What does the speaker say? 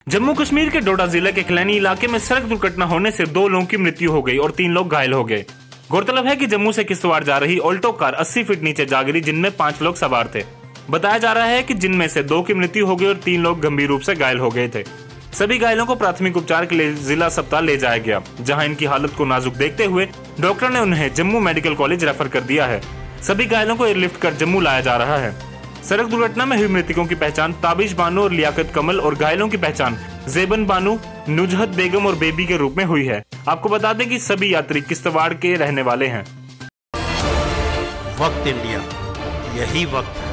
जम्मू कश्मीर के डोडा जिले के खलैनी इलाके में सड़क दुर्घटना होने से 2 लोगों की मृत्यु हो गई और 3 लोग घायल हो गए। गौरतलब है कि जम्मू से किश्तवाड़ जा रही ऑल्टो कार 80 फीट नीचे जा गिरी, जिनमें 5 लोग सवार थे। बताया जा रहा है कि जिनमें से 2 की मृत्यु हो गई और 3 लोग गंभीर रूप से घायल हो गए थे। सभी घायलों को प्राथमिक उपचार के लिए जिला अस्पताल ले जाया गया, जहां इनकी हालत को नाजुक देखते हुए डॉक्टर ने उन्हें जम्मू मेडिकल कॉलेज रेफर कर दिया है। सभी घायलों को एयरलिफ्ट कर जम्मू लाया जा रहा है। सड़क दुर्घटना में हुई मृतकों की पहचान ताबिश बानो और लियाकत कमल और घायलों की पहचान जेबन बानो, नुजहत बेगम और बेबी के रूप में हुई है। आपको बता दें कि सभी यात्री किश्तवाड़ के रहने वाले हैं। वक्त इंडिया, यही वक्त है।